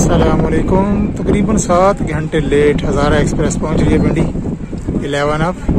अस्सलामुअलैकुम। तकरीबन 7 घंटे लेट हज़ारा एक्सप्रेस पहुंच रही है पिंडी 11 अब।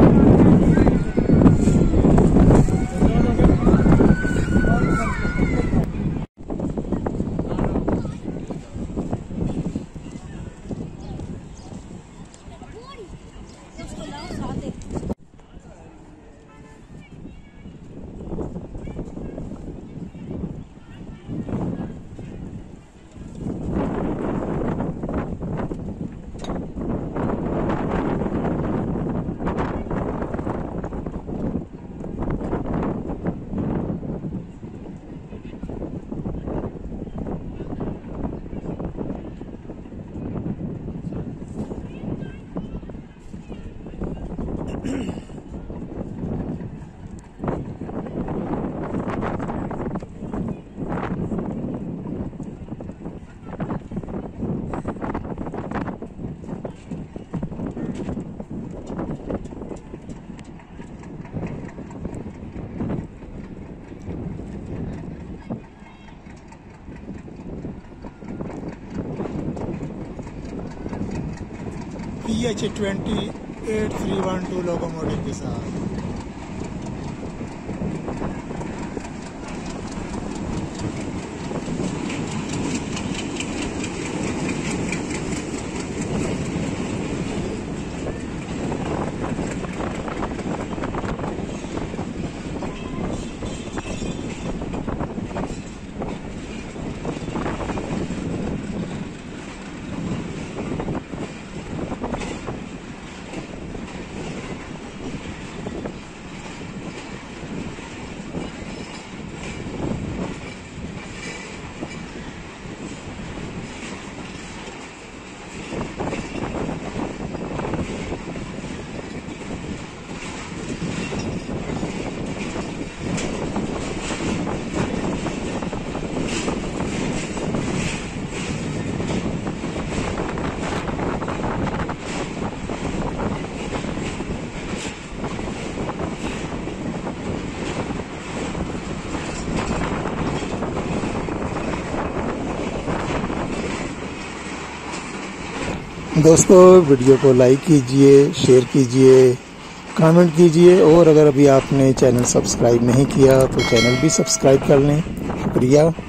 PH-28312 लोकोमोटिव के साथ। दोस्तों वीडियो को लाइक कीजिए, शेयर कीजिए, कमेंट कीजिए और अगर अभी आपने चैनल सब्सक्राइब नहीं किया तो चैनल भी सब्सक्राइब कर लें। शुक्रिया।